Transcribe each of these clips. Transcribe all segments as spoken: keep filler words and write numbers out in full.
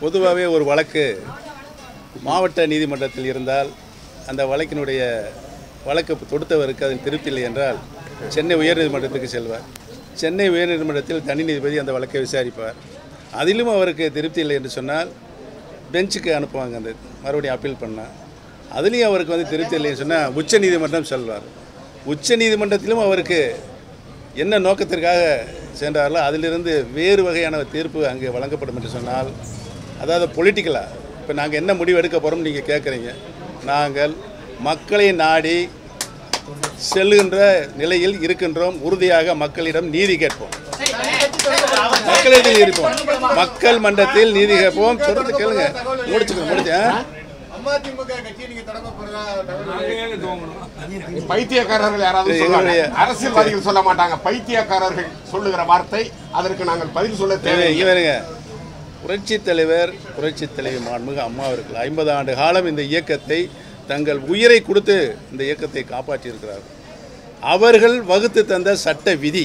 பொதுவாகவே ஒரு வழக்கு மாவட்ட நீதிமன்றத்தில் இருந்தால் அந்த வழக்கினுடைய வழக்கு தொடுத்தவருக்கு அதன் திருப்தி இல்லை என்றால் சென்னை உயர்நீதிமன்றத்துக்கு செல்வார். சென்னை உயர்நீதிமன்றத்தில் தனி நீதிபதி அந்த வழக்கை விசாரிப்பார். அதிலும் அவருக்கு திருப்தி இல்லை என்று சொன்னால் பெஞ்சுக்கு அனுப்புவாங்க, அந்த மறுபடியும் அப்பீல் பண்ணால். அதுலேயும் அவருக்கு வந்து திருப்தி இல்லைன்னு சொன்னால் உச்ச நீதிமன்றம் செல்வார். உச்ச நீதிமன்றத்திலும் அவருக்கு என்ன நோக்கத்திற்காக சென்றார்களோ அதிலிருந்து வேறு வகையான தீர்ப்பு அங்கே வழங்கப்படும் என்று சொன்னால், அதாவது பொலிட்டிக்கலாக இப்போ நாங்கள் என்ன முடிவு எடுக்க போகிறோம் நீங்கள் கேட்குறீங்க. நாங்கள் மக்களை நாடி செல்லுகின்ற நிலையில் இருக்கின்றோம். உறுதியாக மக்களிடம் நீதி கேட்போம், மக்களிடம் இருப்போம், மக்கள் மன்றத்தில் நீதி கேட்போம். சொல்றது கேளுங்க, முடிச்சுக்கணும் முடிச்சேன். பைத்தியக்காரர்கள் யாராவது சொல்லுவாங்க, அரசியல்வாதிகள் சொல்ல மாட்டாங்க. பைத்தியக்காரர்கள் சொல்லுகிற வார்த்தை, அதற்கு நாங்கள் பதில் சொல்ல தேவையில்லை. புரட்சி தலைவர் புரட்சி தலைவி மாண்புமிகு அம்மா அவர்கள் ஐம்பது ஆண்டு காலம் இந்த இயக்கத்தை தங்கள் உயிரை கொடுத்து இந்த இயக்கத்தை காப்பாற்றியிருக்கிறார்கள். அவர்கள் வகுத்து தந்த சட்ட விதி,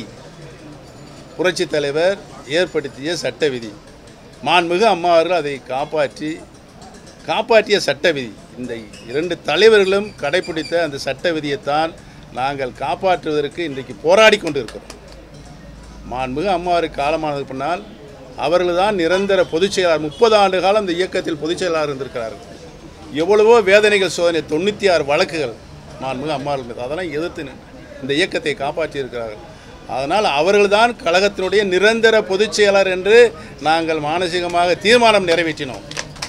புரட்சி தலைவர் ஏற்படுத்திய சட்ட விதி, மாண்புமிகு அம்மா அவர்கள் அதை காப்பாற்றி காப்பாற்றிய சட்ட விதி. இந்த இரண்டு தலைவர்களும் கடைபிடித்த அந்த சட்ட விதியைத்தான் நாங்கள் காப்பாற்றுவதற்கு இன்றைக்கு போராடி கொண்டு இருக்கிறோம். மாண்புமிகு அம்மாவுக்கு காலமானதுக்கு பின்னால் அவர்கள் தான் நிரந்தர பொதுச் செயலாளர். முப்பது ஆண்டு காலம் இந்த இயக்கத்தில் பொதுச் செயலாளர் இருந்திருக்கிறார்கள். எவ்வளவோ வேதனைகள் சோதனை, தொண்ணூற்றி ஆறு வழக்குகள் மாண்புமிகு அம்மாவுக்கு மீது, அதெல்லாம் எதிர்த்து இந்த இயக்கத்தை காப்பாற்றி இருக்கிறார்கள். அதனால் அவர்கள்தான் கழகத்தினுடைய நிரந்தர பொதுச் செயலாளர் என்று நாங்கள் மானசீகமாக தீர்மானம் நிறைவேற்றினோம்.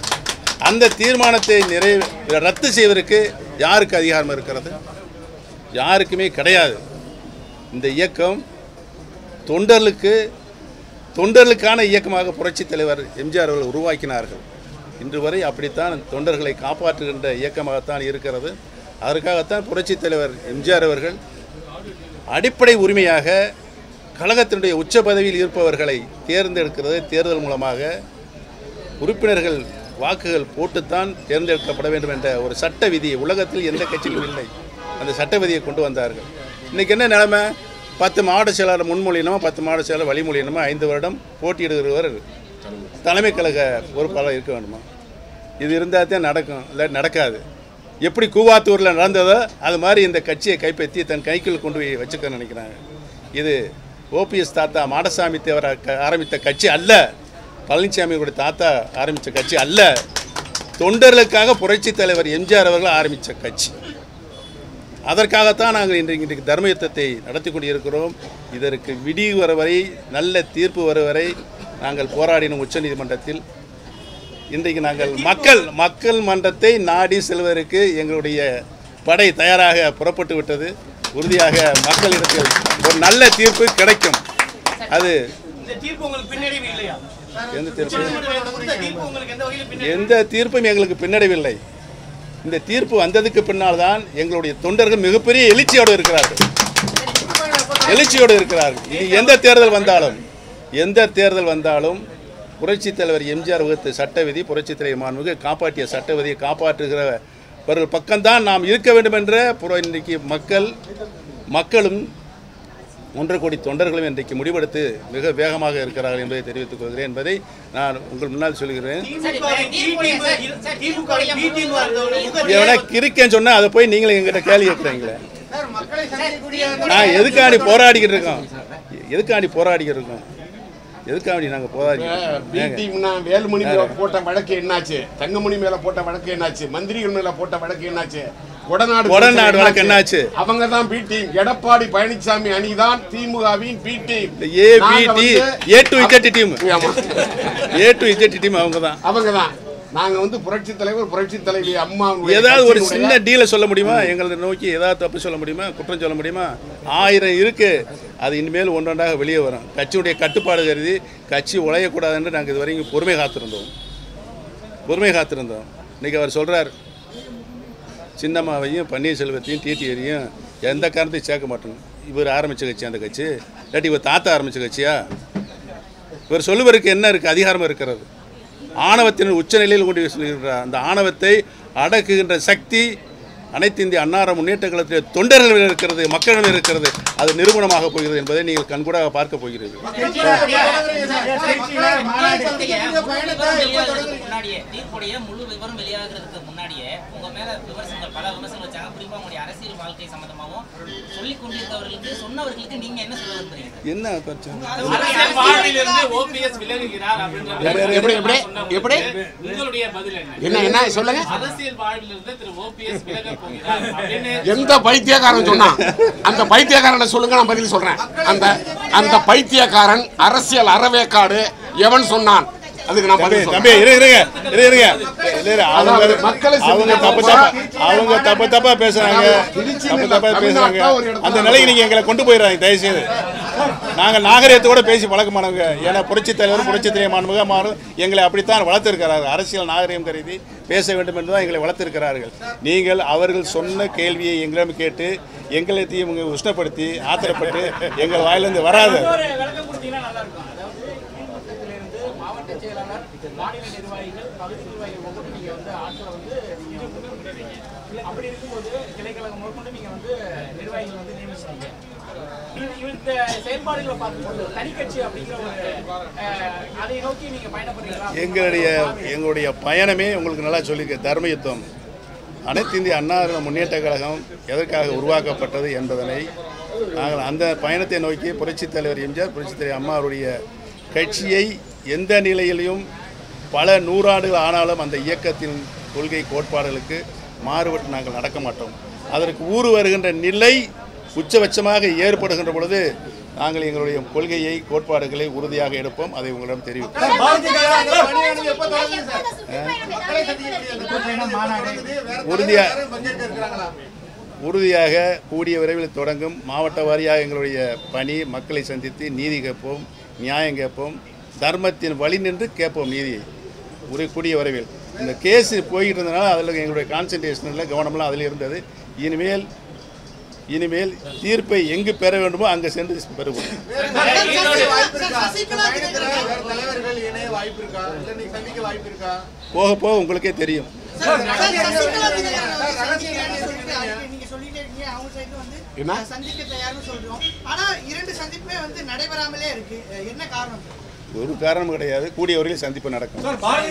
அந்த தீர்மானத்தை நிறை ரத்து செய்வதற்கு யாருக்கு அதிகாரம் இருக்கிறது? யாருக்குமே கிடையாது. இந்த இயக்கம் தொண்டர்களுக்கு தொண்டர்களுக்கான இயக்கமாக புரட்சி தலைவர் எம்ஜிஆர் அவர்கள் உருவாக்கினார்கள். இன்று வரை அப்படித்தான் தொண்டர்களை காப்பாற்றுகின்ற இயக்கமாகத்தான் இருக்கிறது. அதற்காகத்தான் புரட்சி தலைவர் எம்ஜிஆர் அவர்கள் அடிப்படை உரிமையாக கழகத்தினுடைய உச்ச பதவியில் இருப்பவர்களை தேர்ந்தெடுக்கிறது. தேர்தல் மூலமாக உறுப்பினர்கள் வாக்குகள் போட்டுத்தான் தேர்ந்தெடுக்கப்பட வேண்டும் என்ற ஒரு சட்ட விதி உலகத்தில் எந்த கட்சியிலும் இல்லை. அந்த சட்ட விதியை கொண்டு வந்தார்கள். இன்றைக்கி என்ன நிலைமை? பத்து மாவட்ட செயலாளர் முன்மொழியணுமா, பத்து மாவட்ட செயலாளர் வழிமொழியணுமா, ஐந்து வருடம் போட்டியிடுகிறவர் தலைமை கழக பொறுப்பாளர் இருக்க வேண்டுமா? இது இருந்தால் தான் நடக்கும், இல்லை நடக்காது. எப்படி கூவாத்தூரில் நடந்ததோ அது மாதிரி இந்த கட்சியை கைப்பற்றி தன் கைக்குள் கொண்டு போய் வச்சுக்க நினைக்கிறாங்க. இது ஓபிஎஸ் தாத்தா மாடசாமி தேவர் ஆரம்பித்த கட்சி அல்ல, பழனிசாமியோட தாத்தா ஆரம்பித்த கட்சி அல்ல. தொண்டர்களுக்காக புரட்சி தலைவர் எம்ஜிஆர் அவர்கள் ஆரம்பித்த கட்சி. அதற்காகத்தான் நாங்கள் இன்றைக்கு இன்றைக்கு தர்ம யுத்தத்தை நடத்தி கொண்டு இருக்கிறோம். இதற்கு விடிவு வர வரை, நல்ல தீர்ப்பு வர வரை நாங்கள் போராடினோம் உச்ச நீதிமன்றத்தில். இன்றைக்கு நாங்கள் மக்கள் மக்கள் மன்றத்தை நாடி செல்வதற்கு எங்களுடைய படை தயாராக புறப்பட்டு விட்டது. உறுதியாக மக்களிடத்தில் ஒரு நல்ல தீர்ப்பு கிடைக்கும். அது எந்த தீர்ப்பு எந்த தீர்ப்பும் எங்களுக்கு பின்னடைவில்லை. இந்த தீர்ப்பு வந்ததுக்கு பின்னால் தான் எங்களுடைய தொண்டர்கள் மிகப்பெரிய எழுச்சியோடு இருக்கிறார்கள் எழுச்சியோடு இருக்கிறார்கள் இது எந்த தேர்தல் வந்தாலும் எந்த தேர்தல் வந்தாலும் புரட்சி தலைவர் எம்ஜிஆர் வகுத்த சட்ட விதி, புரட்சி தலைவர் மாண்புமிகு காப்பாற்றிய சட்ட விதியை காப்பாற்றுகிறவர்கள் பக்கம்தான் நாம் இருக்க வேண்டும் என்ற புற இன்றைக்கு மக்கள் மக்களும் ஒன்றரை கோடி தொண்டர்களும் இன்றைக்கு முடிவெடுத்து மிக வேகமாக இருக்கிறார்கள் என்பதை தெரிவித்துக் கொள்கிறேன் என்பதை நான் உங்கள் முன்னால் சொல்கிறேன். கிரிக்கேன்னு சொன்னா அதை போய் நீங்களும் எங்கிட்ட கேள்வி கேட்குறீங்களே. நான் எதுக்காண்டி போராடிக்கிட்டு இருக்கோம் எதுக்காண்டி போராடிக்கிட்டு இருக்கோம் எதுக்காண்டி நாங்கள் போராடி வேலுமணி மேல போட்ட வழக்கு என்னாச்சு? தங்கமணி மேல போட்ட வழக்கு என்னாச்சு? மந்திரிகள் மேல போட்ட வழக்கு என்னாச்சு? உடநாடு உடநாடு வழக்கு என்னாச்சு? அவங்க தான் பி டீம். எடப்பாடி பழனிசாமி அணிதான் திமுகவின் B team. A B T A to Z team. A to Z team அவங்க தான் அவங்க தான் நாங்க வந்து புரட்சி தலைவர் புரட்சி தலைவி அம்மா ஏதாவது ஒரு சின்ன டீலை சொல்ல முடியுமா? எங்களை நோக்கி ஏதாவது தப்பு சொல்ல முடியுமா? குற்றம் சொல்ல முடியுமா? ஆயிரம் இருக்கு. அது இனிமேல் ஒன்றொன்றாக வெளியே வரும். கட்சியுடைய கட்டுப்பாடு கருதி கட்சி உழையக்கூடாது என்று நாங்கள் இது வரைக்கும் பொறுமை காத்திருந்தோம் பொறுமை காத்திருந்தோம் இன்னைக்கு அவர் சொல்றார், சின்னம்மாவையும் பன்னீர்செல்வத்தையும் டிடிஆரையும் எந்த காரணத்தையும் சேர்க்க மாட்டோம். இவர் ஆரம்பித்த கட்சி அந்த கட்சி, இல்லாட்டி இவர் தாத்தா ஆரம்பித்த கட்சியா? இவர் சொல்லுவதற்கு என்ன இருக்குது? அதிகாரம் இருக்கிறது. ஆணவத்தின் உச்சநிலையில் கொண்டு சொல்லுகின்றார். அந்த ஆணவத்தை அடக்குகின்ற சக்தி அனைத்து இந்திய அண்ணா முன்னேற்ற கழகத்தில் தொண்டர்கள் இருக்கிறது, மக்கள் இருக்கிறது, அது நிரூபணமாக போகிறது என்பதை நீங்கள் கண்கூடாக பார்க்க போகிறீர்கள். முழு விவரம் வெளியாகிறதுக்கு முன்னாடியே உங்க மேல விமர்சனங்கள் பல விமர்சனங்கள் வச்சாங்க. குறிப்பா உங்களுடைய அரசியல் வாழ்க்கை சம்பந்தமாகவும் சொல்லிக் கொண்டிருந்தவர்களுக்கு சொன்னவர்களுக்கு நீங்க என்ன சொல்ல விரும்புறீங்க? என்ன பிரச்சனை? அரசியல் வாழ்விலிருந்து ஓபிஎஸ் விலகுகிறார் அப்படின்றது எப்படி எப்படி எப்படி உங்களுடைய பதில் என்ன? என்ன என்ன சொல்லுங்க. அரசியல் வாழ்விலிருந்து திரு ஓபிஎஸ் விலக போகிறார் அப்படின்னு எந்த பைத்தியக்காரன் சொன்னா அந்த பைத்தியக்காரனை சொல்லுங்க, நான் பதில் சொல்றேன். அந்த அந்த பைத்தியக்காரன் அரசியல் அறவேக்காடு எவன் சொன்னான்? அதுக்கு நான் பதில் தம்பி இருங்க இருங்க இருங்க அவங்க அவங்க தப்பு தப்பா அவங்க தப்பு தப்பா பேசுறாங்க, தப்பு தப்பா பேசுறாங்க. அந்த நிலைக்கு நீங்க எங்களை கொண்டு போயிடுறாங்க தயவு செய்து. நாங்கள் நாகரிகத்தோட பேசி பழக்கமானவங்க. ஏன்னா புரட்சித் தலைவர் புரட்சித் தலைவர் மாண்புமாறு எங்களை அப்படித்தான் வளர்த்திருக்கிறார்கள். அரசியல் நாகரிகம் கருதி பேச வேண்டும் என்று தான் எங்களை வளர்த்திருக்கிறார்கள். நீங்கள் அவர்கள் சொன்ன கேள்வியை எங்களிடம் கேட்டு எங்களைத்தையும் உஷ்ணப்படுத்தி ஆத்திரப்பட்டு எங்கள் வாயிலிருந்து வராது. மாவட்ட செயலாளர், மாநில நிர்வாகிகள், பகுதி நிர்வாகிகள் ஒவ்வொரு நீங்க வந்து ஆட்களை வந்து இரு முன்னும் விடுறீங்க. அப்படி இருக்கும்போது கிளைக்கழகம் முதற்கொண்டு நீங்க வந்து நிர்வாகிகள் வந்து நியமிச்சிட்டீங்க. இந்த செயல்பாடுகளை பார்க்கும்போது தனிக்கட்சி அப்படிங்கிற ஒரு அதை நோக்கி நீங்க பயணப்படுறீங்களா? எங்களுடைய எங்களுடைய பயணமே உங்களுக்கு நல்லா சொல்லியிருக்க தர்ம யுத்தம். அனைத்து இந்திய அண்ணா முன்னேற்ற கழகம் எதற்காக உருவாக்கப்பட்டது என்பதனை நாங்கள் அந்த பயணத்தை நோக்கி புரட்சித் தலைவர் எம்ஜிஆர் புரட்சித் தலைவர் அம்மாவுடைய கட்சியை எந்த நிலையிலையும் பல நூறாண்டுகள் ஆனாலும் அந்த இயக்கத்தின் கொள்கை கோட்பாடுகளுக்கு மாறுபட்டு நாங்கள் நடக்க மாட்டோம். அதற்கு ஊறு வருகின்ற நிலை உச்சபட்சமாக ஏற்படுகின்ற பொழுது நாங்கள் எங்களுடைய கொள்கையை கோட்பாடுகளை உறுதியாக எடுப்போம். அதை உங்களிடம் தெரிவிப்போம். உறுதியாக உறுதியாக கூடிய விரைவில் தொடங்கும். மாவட்ட வாரியாக எங்களுடைய பணி மக்களை சந்தித்து நீதி கேட்போம், நியாயம் கேட்போம், தர்மத்தின் வழி நின்று கேட்போம் நீதியை. ஒரு கூடிய விரைவில் இந்த கேஸ் போய்கிட்டு இருந்தனால அதில் எங்களுடைய கான்சன்ட்ரேஷனில் கவனம்லாம் அதில் இருந்தது. இனிமேல் இனிமேல் தீர்ப்பை எங்கு பெற வேண்டுமோ அங்கே சென்று பெறுவோம். போக போக உங்களுக்கே தெரியும். ஒரு காரணம் கிடையாது, கூடிய வரையில் சந்திப்பு நடக்கும்.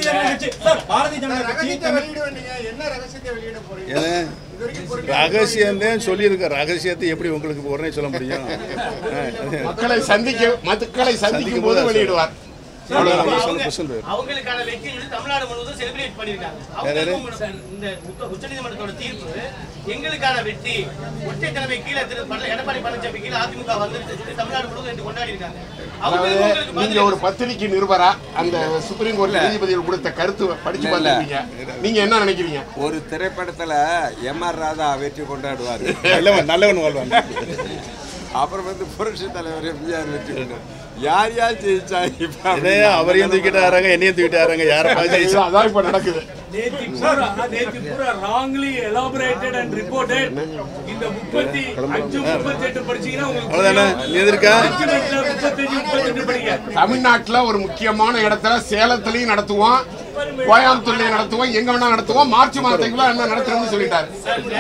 ரகசியம் சொல்லியிருக்க ரகசியத்தை எப்படி உங்களுக்கு உடனே சொல்ல முடியும்? மக்களை சந்திக்க மக்களை சந்திக்கும் போது வெளியிடுவார். அவங்களுக்கான வெற்றி தமிழ்நாடு முழுவதும் செலிப்ரேட் பண்ணிருக்காங்க. இந்த உச்சநீதிமன்றத்தோட தீர்ப்பு எங்களுக்கான வெற்றி, ஒற்றை தலைமை கீழே எடப்பாடி பழனிசாமி கீழே அதிமுக வந்து தமிழ்நாடு முழுவதும் கொண்டாடி இருக்காங்க. நீங்க ஒரு பத்திரிகை நிருபரா அந்த சுப்ரீம் கோர்ட் நீதிபதிகள் கொடுத்த கருத்து படிச்சு பார்த்துருக்கீங்க. நீங்க என்ன நினைக்கிறீங்க? ஒரு திரைப்படத்துல எம் ஆர் ராதா வெற்றி கொண்டாடுவார், நல்லவன் நல்லவன் வாழ்வாங்க. அப்புறம் வந்து புரட்சி தலைவர் எம்ஜிஆர் வெற்றி கொண்டாடு. யார் யார் ஜெயிச்சா? அவரையும் தூக்கிட்டாங்க, என்னையும் தூக்கிட்டாங்க. யாரை அதான் இப்ப நடக்குது. தமிழ்நாட்டுல ஒரு முக்கியமான இடத்துல சேலத்திலையும் நடத்துவோம், கோயம்புத்தூர்லயும் நடத்துவோம், எங்க வேணா நடத்துவோம். மார்ச் மாதத்துக்குள்ள என்ன நடத்துறோம்னு சொல்லிட்டாரு.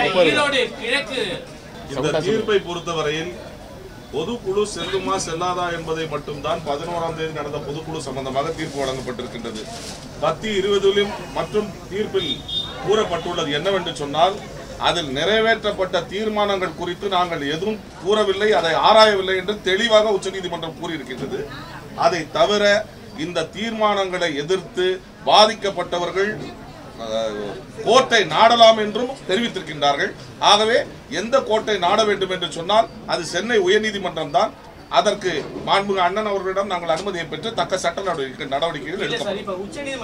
இந்த தீர்ப்பை பொறுத்தவரையில் பொதுக்குழு செல்லுமா செல்லாதா என்பதை மட்டும்தான் பதினோராம் தேதி நடந்த பொதுக்குழு சம்பந்தமாக தீர்ப்பு வழங்கப்பட்டிருக்கின்றது. பத்து இருபதிலும் மற்றும் தீர்ப்பில் கூறப்பட்டுள்ளது என்னவென்று சொன்னால், அதில் நிறைவேற்றப்பட்ட தீர்மானங்கள் குறித்து நாங்கள் எதுவும் கூறவில்லை, அதை ஆராயவில்லை என்று தெளிவாக உச்சநீதிமன்றம் கூறியிருக்கின்றது. அதை தவிர இந்த தீர்மானங்களை எதிர்த்து பாதிக்கப்பட்டவர்கள் கோர்ட்டை நாடலாம் என்றும் தெரிவித்திருக்கின்றார்கள். ஆகவே எந்த கோர்ட்டை நாட வேண்டும் என்று சொன்னால் அது சென்னை உயர்நீதிமன்றம் தான். அதற்கு மாண்புமிகு அண்ணன் அவர்களிடம் நாங்கள் அனுமதியை பெற்று தக்க சட்ட நடவடிக்கை நடவடிக்கைகள் எடுக்கப்படும்.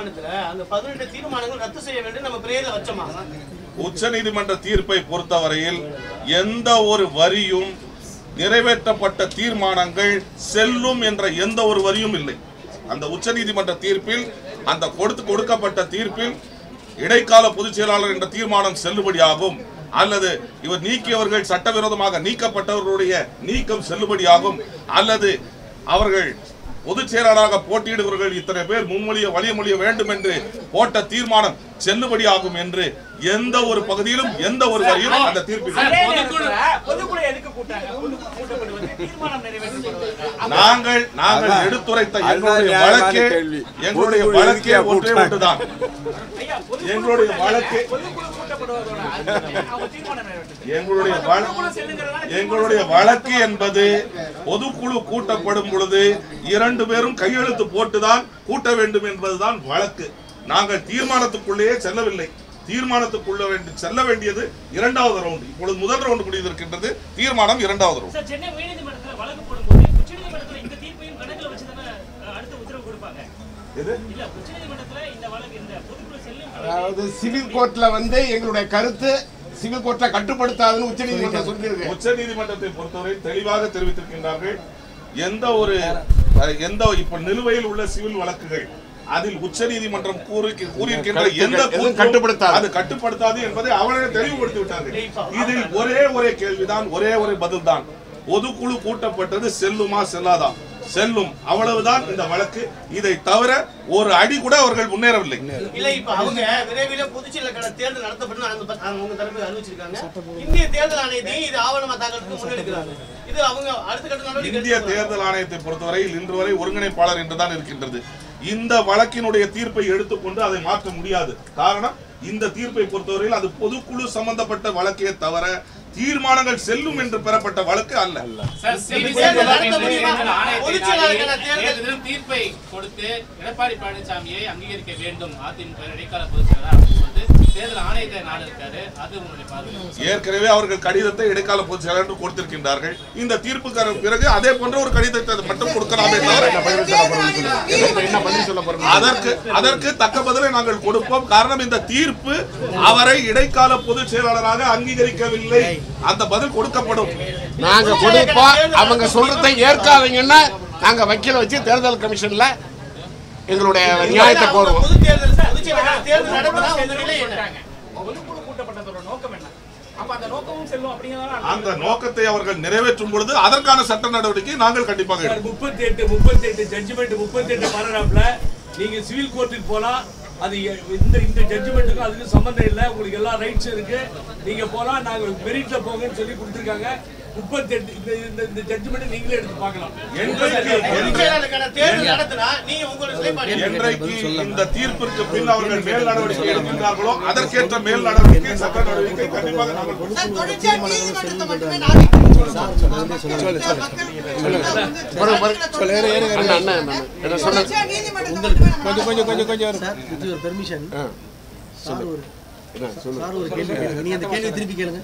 உச்ச நீதிமன்ற தீர்ப்பை பொறுத்தவரையில் எந்த ஒரு வரியும் நிறைவேற்றப்பட்ட தீர்மானங்கள் செல்லும் என்ற எந்த ஒரு வரியும் இல்லை. அந்த உச்ச நீதிமன்ற தீர்ப்பில் அந்த கொடுத்து கொடுக்கப்பட்ட தீர்ப்பில் இடைக்கால பொதுச் செயலாளர் என்ற தீர்மானம் செல்லுபடியாகும், அல்லது இவர் நீக்கியவர்கள் சட்டவிரோதமாக நீக்கப்பட்டவர்களுடைய நீக்கம் செல்லுபடியாகும், அல்லது அவர்கள் பொதுச் செயலாளராக போட்டியிடுபவர்கள் இத்தனை பேர் முன்மொழிய வழிமொழிய வேண்டும் என்று போட்ட தீர்மானம் செல்லுபடியாகும் என்று எந்த ஒரு பகுதியிலும் எந்த ஒரு வரையும் அந்த தீர்ப்பில் நாங்கள் நாங்கள் எடுத்துரைத்த எங்களுடைய வழக்கே எங்களுடைய வழக்கே ஒன்றே ஒன்றுதான். எங்களுடைய வழக்கு எங்களுடைய எங்களுடைய வழக்கு என்பது பொதுக்குழு கூட்டப்படும் பொழுது இரண்டு பேரும் கையெழுத்து போட்டுதான் கூட்ட வேண்டும் என்பதுதான் வழக்கு. நாங்கள் தீர்மானத்துக்குள்ளேயே செல்லவில்லை. தீர்மானத்துக்குள்ள வேண்டி செல்ல வேண்டியது இரண்டாவது ரவுண்ட். இப்பொழுது முதல் ரவுண்ட் முடிந்திருக்கின்றது. தீர்மானம் இரண்டாவது ரவுண்ட். சென்னை உயர்நீதிமன்றத்தில் வழக்கு போடும்போது உச்சநீதிமன்றத்தில் இந்த தீர்ப்பையும் கணக்கில் வச்சு தானே அடுத்த உத்தரவு கொடுப்பாங்க. இது இல்ல உச்சநீதிமன்றத்தில் இந்த வழக்கு இந்த பொதுக்குழு செல்லும். அதாவது சிவில் கோர்ட்ல வந்து எங்களுடைய கருத்து சிவில் கோர்ட்ல கட்டுப்படுத்தாதுன்னு உச்சநீதிமன்றம் சொல்லியிருக்கு. உச்சநீதிமன்றத்தை பொறுத்தவரை தெளிவாக தெரிவித்திருக்கின்றார்கள். எந்த ஒரு எந்த இப்ப நிலுவையில் உள்ள சிவில் வழக்குகள் அதில் உச்சநீதிமன்றம் கூறியிருக்கின்ற எந்த கட்டுப்படுத்தாது அது கட்டுப்படுத்தாது என்பதை அவர்களே தெளிவுபடுத்தி விட்டார்கள். இதில் ஒரே ஒரே கேள்விதான், ஒரே ஒரே பதில் தான். பொதுக்குழு கூட்டப்பட்டது செல்லுமா செல்லாதா? செல்லும், அவ்வளவுதான் இந்த வழக்கு. இதை தவிர ஒரு அடி கூட அவர்கள் முன்னேறவில்லை. இல்ல இப்ப அவங்க விரைவில் பொதுச்செயலாளர் தேர்தல் நடத்தப்படும் அவங்க தரப்பு அறிவிச்சிருக்காங்க. இந்திய தேர்தல் ஆணையத்தை இது ஆவணமா தாக்கலுக்கு முன்னெடுக்கிறாங்க. இது அவங்க அடுத்த கட்ட நடவடிக்கை. இந்திய தேர்தல் ஆணையத்தை பொறுத்தவரையில் இன்று வரை ஒருங்கிணைப்பாளர் என்றுதான் இருக்கின்றது. இந்த வழக்கினுடைய தீர்ப்பை எடுத்துக்கொண்டு அதை மாற்ற முடியாது. காரணம், இந்த தீர்ப்பை பொறுத்தவரையில் அது பொதுக்குழு சம்பந்தப்பட்ட வழக்கே தவிர தீர்மானங்கள் செல்லும் என்று பெறப்பட்ட வழக்கு அல்ல. தீர்ப்பை கொடுத்து எடப்பாடி பழனிசாமியை அங்கீகரிக்க வேண்டும் அதிமுக இடைக்கால பொதுச் செயலாளர் தேர்தல் ஆணையத்தை நாடு இருக்காரு. அது உங்களுடைய பார்வை? ஏற்கனவே அவர்கள் கடிதத்தை இடைக்கால பொதுச் செயலாளர் கொடுத்திருக்கின்றார்கள். இந்த தீர்ப்புக்கு பிறகு அதே போன்ற ஒரு கடிதத்தை மட்டும் கொடுக்கலாமே தவிர அதற்கு அதற்கு தக்க பதிலை நாங்கள் கொடுப்போம். காரணம், இந்த தீர்ப்பு அவரை இடைக்கால பொதுச் செயலாளராக அங்கீகரிக்கவில்லை. அந்த பதில் கொடுக்கப்படும். நாங்க கொடுப்போம். அவங்க சொல்றதை ஏற்காதீங்கன்னா நாங்க வக்கீல வச்சு தேர்தல் கமிஷன்ல எங்களுடைய நியாயத்தை கோருவோம். அந்த நோக்கத்தை அவர்கள் நிறைவேற்றும் பொழுது அதற்கான சட்ட நடவடிக்கை நாங்கள் கண்டிப்பாக எடுப்போம். முப்பத்தி எட்டு முப்பத்தி எட்டு ஜட்ஜ்மெண்ட் முப்பத்தி எட்டு பாராகிராஃப்ல நீங்க சிவில் கோர்ட்டுக்கு போனா அது இந்த இந்த ஜட்ஜ்மெண்ட்டுக்கும் அதுக்கு சம்பந்தம் இல்லை. உங்களுக்கு எல்லா ரைட்ஸ் இருக்கு. நீங்க போனா நாங்க மெரிட்ல போங்கன்னு சொல்லி கொடுத்துருக்காங்க. முப்பத்தி எட்டு இந்த ஜட்ஜ்மெண்ட் நீங்களே எடுத்து பார்க்கலாம். என்றைக்கு இந்த தீர்ப்பிற்கு பின் அவர்கள் மேல் நடவடிக்கை எடுக்கின்றார்களோ அதற்கேற்ற மேல் நடவடிக்கை சட்ட நடவடிக்கை கண்டிப்பாக நாங்கள் கொஞ்சம் கொஞ்சம் கொஞ்சம் கொஞ்சம் ஒரு பெர்மிஷன் சார் ஒரு சார் ஒரு கேள்வி கேளுங்க. நீங்க அந்த கேள்வி திருப்பி கேளுங்க.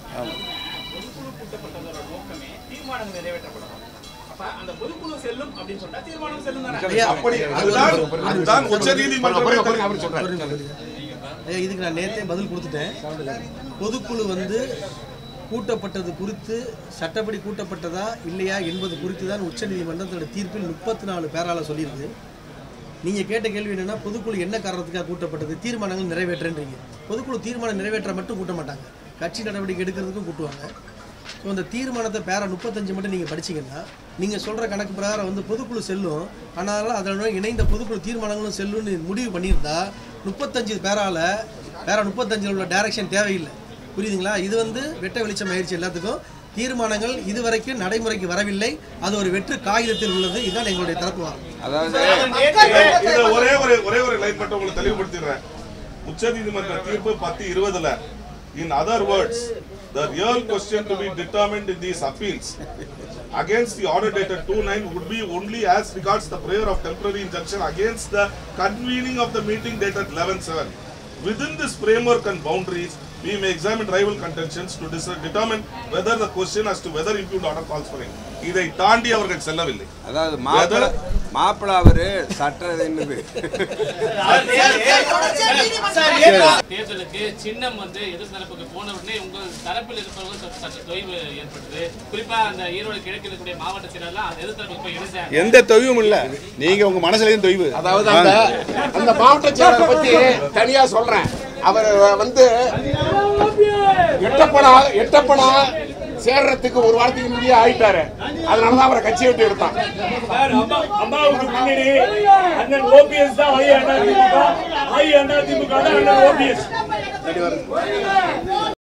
தீர்மானம் நிறைவேற்றப்படும். அப்ப அந்த பொதுக்குழு செல்லும் அப்படினு சொன்னா தீர்மானம் செல்லும் தானே? அப்படி அதுதான் அதுதான் உச்சநீதிமன்றம் அவர் சொல்றாரு. ஐயா, இதுக்கு நான் நேத்தே பதில் கொடுத்துட்டேன். பொதுக்குழு வந்து கூட்டப்பட்டது குறித்து சட்டப்படி கூட்டப்பட்டதா இல்லையா என்பது குறித்து தான் உச்சநீதிமன்றத்தோட தீர்ப்பில் முப்பத்தி நாலு பேரால சொல்லியிருக்கு. நீங்கள் கேட்ட கேள்வி என்னென்னா, பொதுக்குழு என்ன காரணத்துக்காக கூட்டப்பட்டது? தீர்மானங்கள் நிறைவேற்றன்றீங்க. பொதுக்குழு தீர்மானம் நிறைவேற்ற மட்டும் கூட்ட மாட்டாங்க, கட்சி நடவடிக்கை எடுக்கிறதுக்கும் கூட்டுவாங்க. ஸோ அந்த தீர்மானத்தை பேர முப்பத்தஞ்சு மட்டும் நீங்கள் படிச்சிங்கன்னா நீங்கள் சொல்கிற கணக்கு பிரகாரம் வந்து பொதுக்குழு செல்லும். ஆனால் அதனுடன் இணைந்த பொதுக்குழு தீர்மானங்களும் செல்லும்னு முடிவு பண்ணியிருந்தா முப்பத்தஞ்சு பேரால் பேர முப்பத்தஞ்சில் உள்ள டைரக்ஷன் தேவையில்லை. புரியுதுங்களா? இது வந்து வெட்ட வெளிச்சம் ஆயிடுச்சு எல்லாத்துக்கும். தீர்மானங்கள் இதுவரைக்கும் நடைமுறைக்கு வரவில்லை. அது ஒரு வெற்று காகிதத்தில் உள்ளது. இதுதான் எங்களுடைய தரப்பு வாரம். அதாவது ஒரே ஒரு ஒரே ஒரு லைன் மட்டும் உங்களுக்கு தெளிவுபடுத்திடுறேன். உச்சநீதிமன்ற தீர்ப்பு பத்து இருபதுல in other words, the real question to be determined in these appeals against the order dated two nine would be only as regards the prayer of temporary injunction against the convening of the meeting dated eleven seven. Within this framework and boundaries, we may examine rival contentions to determine whether the question as to whether impugned order calls for it. இதை தாண்டி அவர்கள் செல்லவில்லை. அதாவது மாப்பிள மாப்பிள அவரு சட்ட என்னது தேர்தலுக்கு சின்னம் வந்து எதிர் தரப்புக்கு போன உடனே உங்கள் தரப்பில் இருப்பவர்கள் சற்று தொய்வு ஏற்பட்டது. குறிப்பா அந்த ஈரோடு கிழக்கு இருக்கக்கூடிய மாவட்ட செயலெல்லாம் எதிர் தரப்புக்கு போய் இணைஞ்சாங்க. எந்த தொய்வும் இல்ல, நீங்க உங்க மனசுலயும் தொய்வு. அதாவது அந்த அந்த மாவட்ட செயலரை பத்தி தனியா சொல்றேன். அவர் வந்து எட்டப்படா எட்டப்படா சேர்றதுக்கு ஒரு வாரத்துக்கு முன்னாடியே ஆயிட்டாரு. அதனாலதான் அவரை கட்சியை விட்டு எடுத்தான். அம்மாவுக்கு பின்னாடி அண்ணன் ஓபிஎஸ் தான் ஐ அண்ணா திமுக ஐ அண்ணா திமுக தான் அண்ணன் ஓபிஎஸ்.